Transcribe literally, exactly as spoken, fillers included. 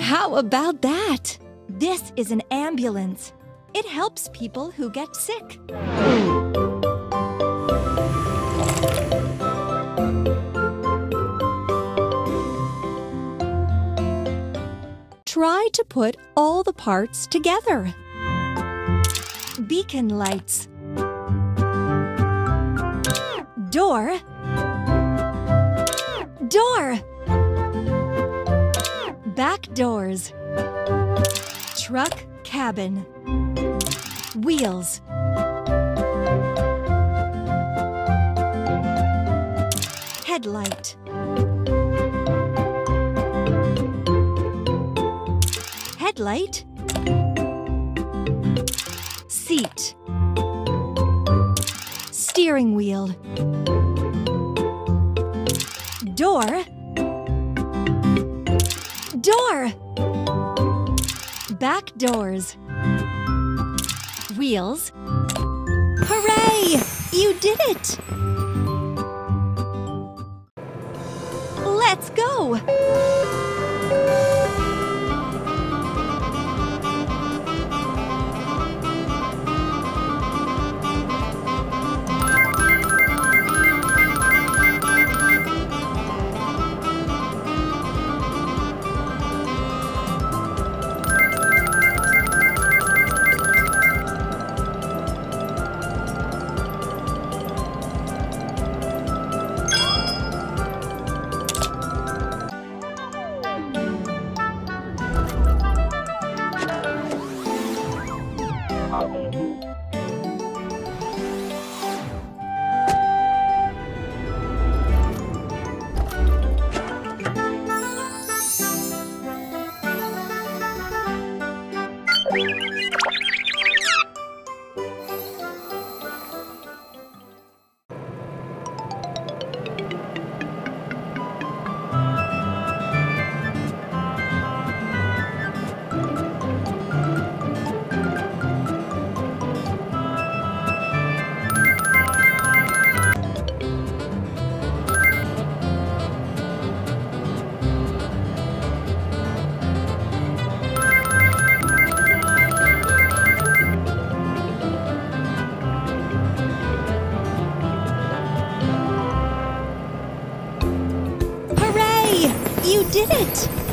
How about that? This is an ambulance. It helps people who get sick. Try to put all the parts together. Beacon lights. Door. Door. Back doors. Truck cabin. Wheels. Headlight. Headlight. Seat. Steering wheel. Door. Door. Back doors. Wheels. Hooray! You did it! Let's go! You did it!